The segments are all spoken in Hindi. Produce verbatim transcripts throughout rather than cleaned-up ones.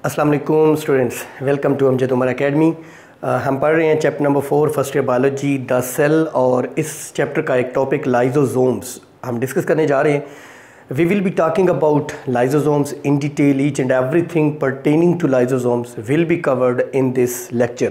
अस्सलाम वालेकुम students, welcome to Amjad Umar Academy. हम पढ़ रहे हैं chapter number four first year biology the cell, और इस चैप्टर का एक टॉपिक लाइजोसोम्स हम डिस्कस करने जा रहे हैं। We will be talking about lysosomes in detail. Each and everything pertaining to lysosomes will be covered in this lecture.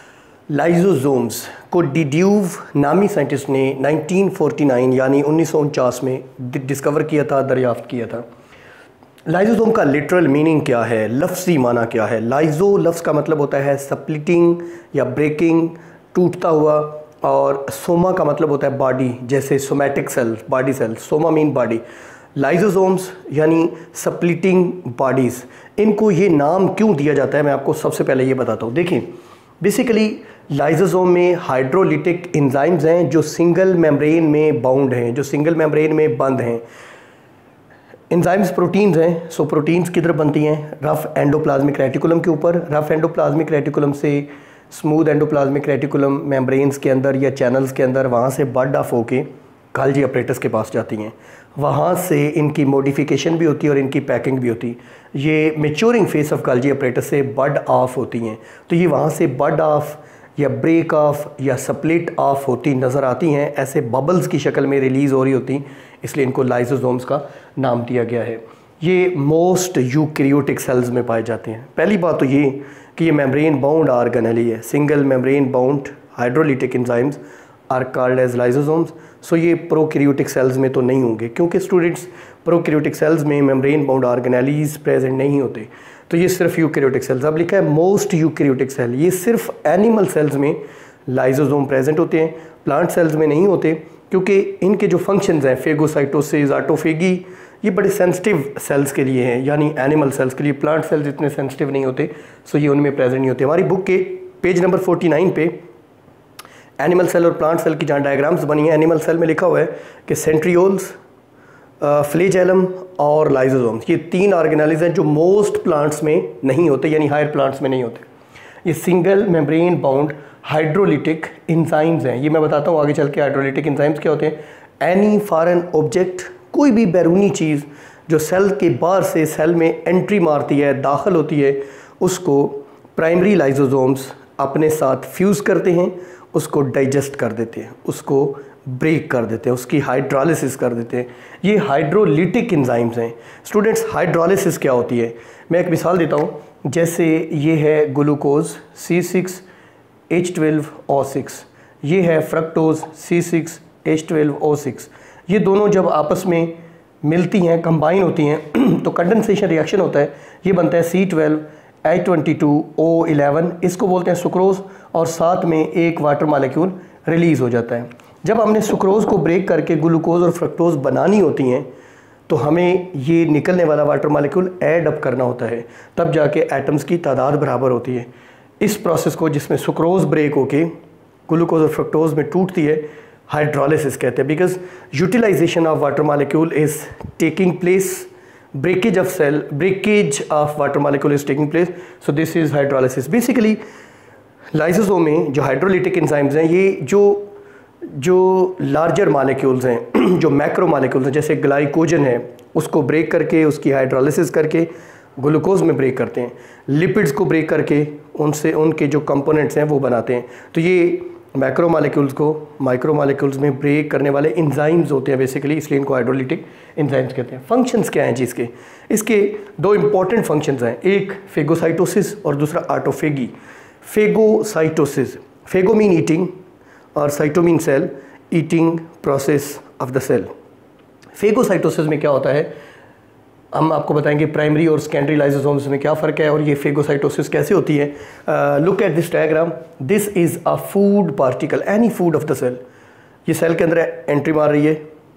Lysosomes को डिड्यूव नामी साइंटिस्ट ने नाइनटीन फोर्टी नाइन यानी उन्नीस सौ उनचास में डिस्कवर किया था, दरियाफ्त किया था। लाइजोसोम का लिटरल मीनिंग क्या है, लफ्ज़ी माना क्या है? लाइजो लफ्ज़ का मतलब होता है स्प्लिटिंग या ब्रेकिंग, टूटता हुआ, और सोमा का मतलब होता है बॉडी, जैसे somatic cell, body cell. Soma mean body. Lysosomes यानी स्प्लिटिंग बॉडीज़। इनको ये नाम क्यों दिया जाता है, मैं आपको सबसे पहले ये बताता हूँ। देखिए, बेसिकली लाइजोसोम में हाइड्रोलिटिक एंजाइम्स हैं जो सिंगल मेम्ब्रेन में बाउंड हैं, जो सिंगल मेम्ब्रेन में बंद हैं। एंजाइम्स प्रोटीन्स हैं। सो प्रोटीन्स किधर बनती हैं? रफ एंडोप्लाज्मिक रेटिकुलम के ऊपर। रफ एंडोप्लाज्मिक रेटिकुलम से स्मूथ एंडोप्लाज्मिक रेटिकुलम मेम्ब्रेन्स के अंदर या चैनल्स के अंदर, वहाँ से बड ऑफ होके गाल्जी अपरेटस के पास जाती हैं। वहाँ से इनकी मॉडिफिकेशन भी होती है और इनकी पैकिंग भी होती है। ये maturing face of Golgi apparatus से बड ऑफ होती हैं, तो ये वहाँ से बड ऑफ या ब्रेक ऑफ या स्प्लिट ऑफ होती नज़र आती हैं, ऐसे बबल्स की शक्ल में रिलीज़ हो रही होती, इसलिए इनको लाइजोसोम्स का नाम दिया गया है। ये मोस्ट यूकैरियोटिक सेल्स में पाए जाते हैं। पहली बात तो ये कि ये मेम्ब्रेन बाउंड ऑर्गेनेली है। Single membrane bound hydrolytic enzymes are called as lysosomes. So ये प्रोकैरियोटिक सेल्स में तो नहीं होंगे, क्योंकि स्टूडेंट्स प्रोकैरियोटिक सेल्स में मेम्ब्रेन बाउंड ऑर्गेनेलीज प्रेजेंट नहीं होते, तो ये सिर्फ यूकैरियोटिक सेल्स। अब लिखा है मोस्ट यूकैरियोटिक सेल, ये सिर्फ एनिमल सेल्स में लाइजोसोम प्रेजेंट होते हैं, प्लांट सेल्स में नहीं होते, क्योंकि इनके जो फंक्शंस हैं फेगोसाइटोसिस, ऑटोफेगी, ये बड़े सेंसिटिव सेल्स के लिए हैं, यानी एनिमल सेल्स के लिए। प्लांट सेल्स इतने सेंसिटिव नहीं होते, सो ये उनमें प्रेजेंट नहीं होते। हमारी बुक के पेज नंबर फोर्टी नाइन पे एनिमल सेल और प्लांट सेल की जहाँ डायग्राम्स बनी है, एनिमल सेल में लिखा हुआ है कि सेंट्रियोल्स, फ्लैजेलम और लाइजोसोम्स, ये तीन ऑर्गेनेल्स हैं जो मोस्ट प्लांट्स में नहीं होते, यानी हायर प्लांट्स में नहीं होते। ये single membrane bound hydrolytic enzymes हैं। ये मैं बताता हूँ आगे चल के हाइड्रोलिटिक एंजाइम्स क्या होते हैं। एनी फॉरेन ऑब्जेक्ट, कोई भी बैरूनी चीज़ जो सेल के बाहर से सेल में एंट्री मारती है, दाखिल होती है, उसको प्राइमरी लाइजोसोम्स अपने साथ फ्यूज़ करते हैं, उसको डाइजेस्ट कर देते हैं, उसको ब्रेक कर देते हैं, उसकी हाइड्रोलिसिस कर देते हैं। ये हाइड्रोलिटिक एंजाइम्स हैं। स्टूडेंट्स, हाइड्रोलिसिस क्या होती है? मैं एक मिसाल देता हूँ। जैसे ये है glucose C six H twelve O six, ये है fructose C six H twelve O six. ये दोनों जब आपस में मिलती हैं, कंबाइन होती हैं, तो कंडेंसेशन रिएक्शन होता है। ये बनता है C twelve H twenty two O eleven, इसको बोलते हैं सुक्रोज, और साथ में एक वाटर मॉलिक्यूल रिलीज़ हो जाता है। जब हमने सुक्रोज को ब्रेक करके ग्लूकोज और फ्रक्टोज बनानी होती हैं, तो हमें ये निकलने वाला वाटर मॉलिक्यूल ऐड अप करना होता है, तब जाके एटम्स की तादाद बराबर होती है। इस प्रोसेस को, जिसमें सुक्रोज ब्रेक होके ग्लूकोज और फ्रक्टोज में टूटती है, हाइड्रोलिसिस कहते हैं। Because utilisation of water molecule is taking place, breakage of cell, breakage of water molecule is taking place, so this is hydrolysis. Basically lysosome में जो हाइड्रोलिटिक एंजाइम्स हैं, ये जो जो लार्जर मॉलिक्यूल्स हैं, जो मैक्रो मॉलिक्यूल्स हैं, जैसे ग्लाइकोजन है, उसको ब्रेक करके, उसकी हाइड्रोलिसिस करके ग्लूकोज में ब्रेक करते हैं। लिपिड्स को ब्रेक करके उनसे उनके जो कंपोनेंट्स हैं वो बनाते हैं। तो ये मैक्रो मॉलिक्यूल्स को माइक्रो मॉलिक्यूल्स में ब्रेक करने वाले एंजाइम्स होते हैं बेसिकली, इसलिए इनको हाइड्रोलिटिक एंजाइम्स कहते हैं। फंक्शंस क्या हैं जी इसके? इसके दो इंपॉर्टेंट फंक्शंस हैं, एक फेगोसाइटोसिस और दूसरा autophagy. Phagocytosis, phago mean eating और cyto mean cell, eating process of the cell. Phagocytosis में क्या होता है, हम आपको बताएंगे प्राइमरी और सेकेंडरी लाइजोसोम्स में क्या फ़र्क है और ये फेगोसाइटोसिस कैसे होती है। Look at this diagram, this is a food particle, any food of the cell. ये सेल के अंदर एंट्री मार रही है,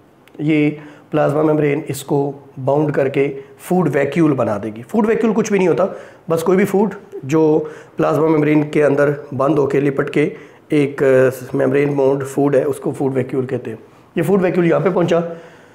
ये प्लाज्मा मेम्ब्रेन इसको बाउंड करके फूड वैक्यूल बना देगी। फूड वैक्यूल कुछ भी नहीं होता, बस कोई भी फूड जो प्लाज्मा मेम्ब्रेन के अंदर बंद होकर लिपट के एक मेम्ब्रेन बाउंड फूड है, उसको फूड वैक्यूल कहते हैं। ये फूड वैक्यूल यहाँ पे पहुँचा।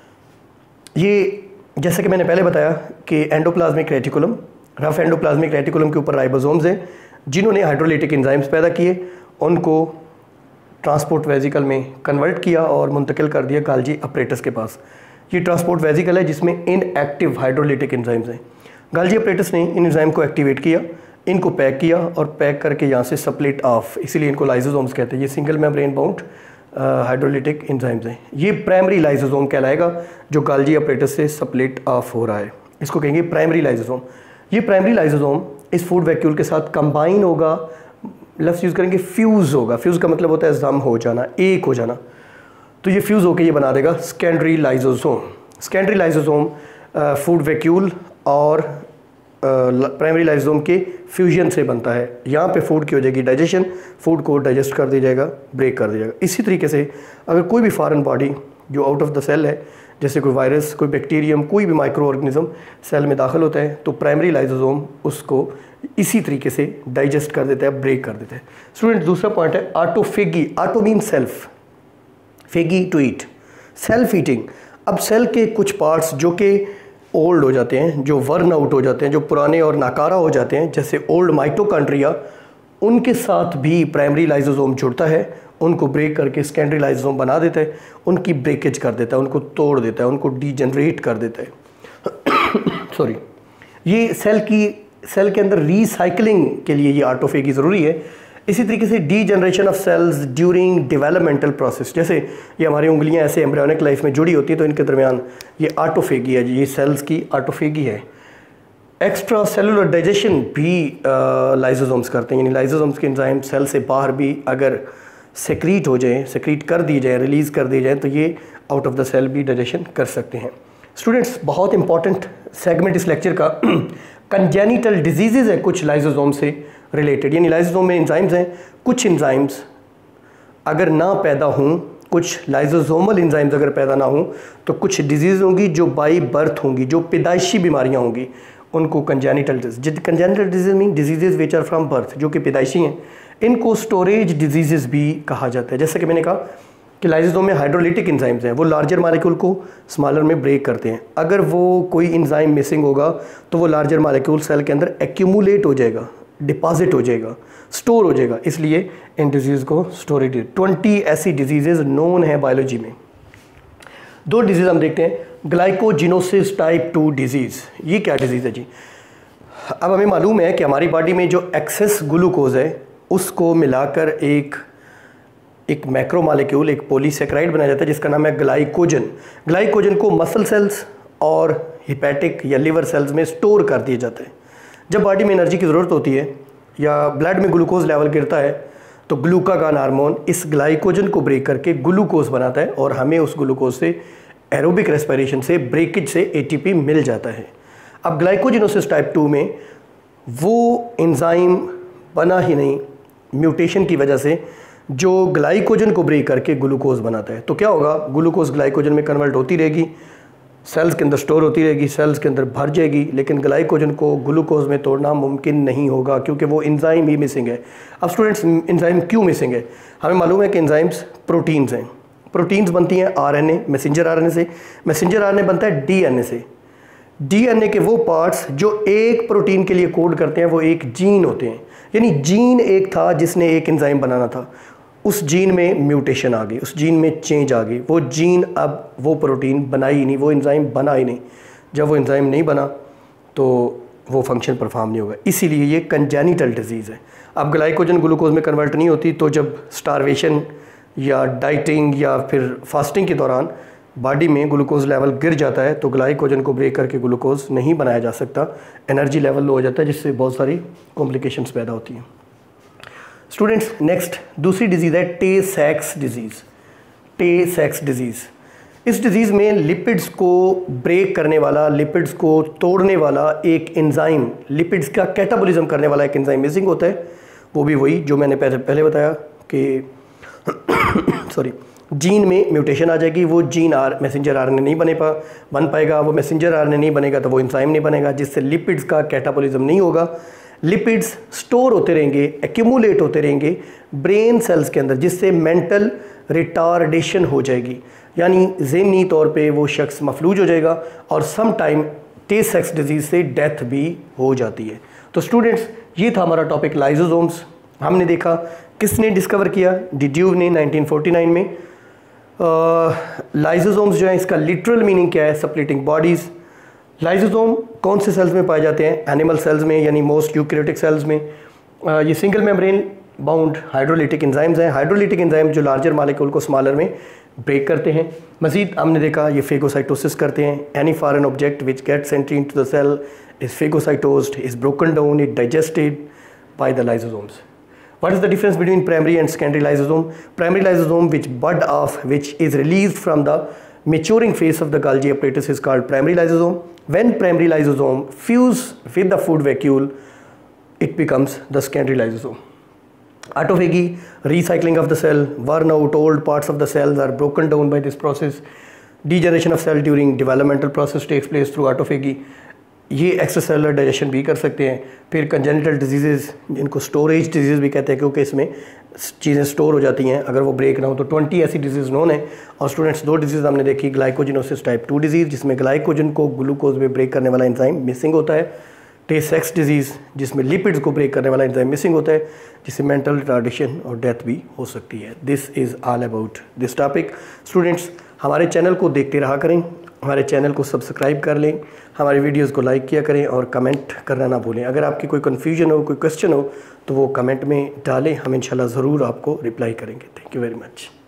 ये जैसे कि मैंने पहले बताया कि endoplasmic reticulum, rough endoplasmic reticulum के ऊपर राइबोसोम्स हैं, जिन्होंने हाइड्रोलिटिक एंजाइम्स पैदा किए, उनको ट्रांसपोर्ट वेजिकल में कन्वर्ट किया और मुंतकिल कर दिया गाल्जी अपरेटस के पास। ये ट्रांसपोर्ट वेजिकल है जिसमें इनएक्टिव हाइड्रोलिटिक एंजाइम्स हैं। गाल्जी अपरेटस ने इन एंजाइम को एक्टिवेट किया, इनको पैक किया और पैक करके यहाँ से स्प्लिट ऑफ, इसीलिए इनको लाइसोसोम्स कहते हैं। ये single membrane bound hydrolytic enzymes हैं। ये प्राइमरी लाइसोसोम कहलाएगा जो गाल्जी अपरेटस से स्प्लिट ऑफ हो रहा है, इसको कहेंगे प्राइमरी लाइसोसोम। ये प्राइमरी लाइसोसोम इस फूड वैक्यूल के साथ कंबाइन होगा, लफ्ज़ यूज़ करेंगे फ्यूज़ होगा। फ्यूज़ का मतलब होता है जम हो जाना, एक हो जाना। तो ये फ्यूज़ होकर ये बना देगा secondary lysosome. Secondary lysosome food vacuole और प्राइमरी uh, लाइसोसोम के फ्यूजन से बनता है। यहाँ पे फूड की हो जाएगी डाइजेशन, फूड को डाइजेस्ट कर दिया जाएगा, ब्रेक कर दिया जाएगा। इसी तरीके से अगर कोई भी फॉरेन बॉडी जो आउट ऑफ द सेल है, जैसे कोई वायरस, कोई बैक्टीरियम, कोई भी माइक्रो ऑर्गेनिज्म सेल में दाखिल होता है, तो प्राइमरी लाइसोसोम उसको इसी तरीके से डाइजेस्ट कर देता है, ब्रेक कर देता है। स्टूडेंट, दूसरा पॉइंट है autophagy. Auto mean self, phagy to eat, self eating. अब सेल के कुछ पार्ट्स जो कि ओल्ड हो जाते हैं, जो वर्न आउट हो जाते हैं, जो पुराने और नाकारा हो जाते हैं, जैसे ओल्ड माइटोकॉन्ड्रिया, उनके साथ भी प्राइमरी लाइसोसोम जुड़ता है, उनको ब्रेक करके सेकेंडरी लाइसोसोम बना देता है, उनकी ब्रेकेज कर देता है, उनको तोड़ देता है, उनको डीजनरेट कर देता है। सॉरी, ये सेल की सेल के अंदर रीसाइकलिंग के लिए ये ऑटोफेगी ज़रूरी है। इसी तरीके से degeneration of cells during developmental process, जैसे ये हमारी उंगलियां ऐसे एम्ब्रियोनिक लाइफ में जुड़ी होती है, तो इनके दरमियान ये ऑटोफेगी है, ये सेल्स की ऑटोफेगी है। एक्स्ट्रा सेलुलर डाइजेशन भी लाइसोसोम्स करते हैं, यानी लाइसोसोम्स के एंजाइम सेल से बाहर भी अगर सेक्रीट हो जाए, सेक्रीट कर दी जाए, रिलीज़ कर दी जाए, तो ये आउट ऑफ द सेल भी डाइजेशन कर सकते हैं। स्टूडेंट्स, बहुत इंपॉर्टेंट सेगमेंट इस लेक्चर का कंजेनिटल डिजीज़ है कुछ लाइसोसोम से रिलेटेड, यानी लाइसोसोम में एंजाइम्स हैं, कुछ एंजाइम्स अगर ना पैदा हों, कुछ लाइसोसोमल एंजाइम्स अगर पैदा ना हों, तो कुछ डिजीज़ होंगी जो बाई बर्थ होंगी, जो पैदाइशी बीमारियां होंगी, उनको congenital disease. Congenital disease mean disease which are from birth, जो कि पैदाइशी हैं, इनको स्टोरेज डिजीज़ भी कहा जाता है। जैसे कि मैंने कहा कि लाइसोसोम में हाइड्रोलिटिक एंजाइम्स हैं, वो लार्जर मॉलिक्यूल को स्मॉलर में ब्रेक करते हैं। अगर वो कोई एंजाइम मिसिंग होगा तो वो लार्जर मॉलिक्यूल सेल के अंदर एक्यूमुलेट हो जाएगा, डिपॉजिट हो जाएगा, स्टोर हो जाएगा, इसलिए इन डिजीज़ को स्टोरेज। ट्वेंटी ऐसी डिजीज़ नोन है बायोलॉजी में। दो डिजीज़ हम देखते हैं, ग्लाइकोजिनोसिस टाइप टू डिजीज़। ये क्या डिजीज़ है जी? अब हमें मालूम है कि हमारी बॉडी में जो एक्सेस ग्लूकोज है उसको मिलाकर एक एक मैक्रो मॉलिक्यूल, एक पॉलीसेकेराइड बनाया जाता है जिसका नाम है ग्लाइकोजन। ग्लाइकोजन को मसल सेल्स और हिपैटिक या लिवर सेल्स में स्टोर कर दिया जाता है। जब बॉडी में एनर्जी की ज़रूरत होती है या ब्लड में ग्लूकोज लेवल गिरता है, तो ग्लूकागॉन हार्मोन इस ग्लाइकोजन को ब्रेक करके ग्लूकोज बनाता है और हमें उस ग्लूकोज से एरोबिक रेस्पिरेशन से, ब्रेकेज से एटीपी मिल जाता है। अब ग्लाइकोजिनोसिस टाइप टू में वो एंजाइम बना ही नहीं, म्यूटेशन की वजह से, जो ग्लाइकोजन को ब्रेक करके ग्लूकोज बनाता है। तो क्या होगा, ग्लूकोज ग्लाइकोजन में कन्वर्ट होती रहेगी, सेल्स के अंदर स्टोर होती रहेगी, सेल्स के अंदर भर जाएगी, लेकिन ग्लाइकोजन को ग्लूकोज में तोड़ना मुमकिन नहीं होगा क्योंकि वो एंजाइम ही मिसिंग है। अब स्टूडेंट्स, एंजाइम क्यों मिसिंग है? हमें मालूम है कि एंजाइम्स प्रोटीन्स हैं, प्रोटीन्स बनती हैं आरएनए, मैसेंजर आरएनए से, मैसेंजर आरएनए बनता है डीएनए से। डीएनए के वो पार्ट्स जो एक प्रोटीन के लिए कोड करते हैं वो एक जीन होते हैं, यानी जीन एक था जिसने एक एंजाइम बनाना था, उस जीन में म्यूटेशन आ गई, उस जीन में चेंज आ गई, वो जीन अब वो प्रोटीन बना ही नहीं, वो एंजाइम बना ही नहीं। जब वो एंजाइम नहीं बना तो वो फंक्शन परफॉर्म नहीं होगा, इसीलिए ये कंजेनिटल डिजीज़ है। अब ग्लाइकोजन ग्लूकोज में कन्वर्ट नहीं होती, तो जब स्टारवेशन या डाइटिंग या फिर फास्टिंग के दौरान बॉडी में ग्लूकोज लेवल गिर जाता है तो ग्लाइकोजन को ब्रेक करके ग्लूकोज नहीं बनाया जा सकता, एनर्जी लेवल लो हो जाता है, जिससे बहुत सारी कॉम्प्लिकेशंस पैदा होती हैं। स्टूडेंट्स, नेक्स्ट दूसरी डिजीज़ है टे सैक्स डिजीज़। टे सैक्स डिजीज़, इस डिज़ीज़ में लिपिड्स को ब्रेक करने वाला, लिपिड्स को तोड़ने वाला एक एंजाइम, लिपिड्स का कैटाबॉलिज्म करने वाला एक एंजाइम मिसिंग होता है। वो भी वही जो मैंने पहले पहले बताया कि सॉरी जीन में म्यूटेशन आ जाएगी, वो जीन आर मैसेंजर आरएनए नहीं बने पा बन पाएगा, वो मैसेंजर आरएनए नहीं बनेगा तो वो एंजाइम नहीं बनेगा, जिससे लिपिड्स का कैटाबॉलिज्म नहीं होगा। लिपिड्स स्टोर होते रहेंगे, एक्यूमुलेट होते रहेंगे ब्रेन सेल्स के अंदर, जिससे मेंटल रिटार्डेशन हो जाएगी, यानी ज़हनी तौर पे वो शख्स मफलूज हो जाएगा और सम टाइम टे सैक्स डिजीज़ से डेथ भी हो जाती है। तो स्टूडेंट्स, ये था हमारा टॉपिक लाइसोसोम्स। हमने देखा किसने डिस्कवर किया, डिड्यूव ने नाइनटीन फोर्टी नाइन में। लाइसोसोम्स जो है, इसका लिटरल मीनिंग क्या है, स्प्लिटिंग बॉडीज़। लाइसोसोम कौन से सेल्स में पाए जाते हैं? एनिमल सेल्स में, यानी मोस्ट यूकैरियोटिक सेल्स में। ये single membrane bound hydrolytic enzymes हैं। हाइड्रोलिटिक एंजाइम जो लार्जर मालिक्यूल को स्मॉलर में ब्रेक करते हैं। मजीद हमने देखा ये फेगोसाइटोसिस करते हैं। Any foreign object which gets entry into the cell is phagocytosed, is broken down, is digested by the lysosomes. What is the difference between primary and secondary lysosome? Primary lysosome, which bud off, which is released from the maturing phase of the Golgi apparatus, is called primary lysosome. When primary lysosome fuse with the food vacuole, it becomes the secondary lysosome. Autophagy, recycling of the cell, worn out old parts of the cells are broken down by this process. Degeneration of cell during developmental process takes place through autophagy. ये एक्स्ट्रासेलुलर डाइजेशन भी कर सकते हैं। फिर कंजेनिटल डिजीज़, जिनको स्टोरेज डिजीज़ भी कहते हैं, क्योंकि इसमें चीज़ें स्टोर हो जाती हैं अगर वो ब्रेक ना हो। तो ट्वेंटी ऐसी डिजीज़ नोन है। और स्टूडेंट्स, दो डिजीज़ हमने देखी, ग्लाइकोजिनोसिस टाइप टू डिजीज़ जिसमें ग्लाइकोजन को ग्लूकोज में ब्रेक करने वाला एंजाइम मिसिंग होता है। टे सेक्स डिजीज़ जिसमें लिपिड्स को ब्रेक करने वाला एंजाइम मिसिंग होता है, जिससे मेंटल रिटार्डेशन और डेथ भी हो सकती है। This is all about this topic. Students, हमारे चैनल को देखते रहा करें, हमारे चैनल को सब्सक्राइब कर लें, हमारी वीडियोस को लाइक किया करें और कमेंट करना ना भूलें। अगर आपकी कोई कन्फ्यूजन हो, कोई क्वेश्चन हो तो वो कमेंट में डालें, हम इंशाल्लाह ज़रूर आपको रिप्लाई करेंगे। Thank you very much.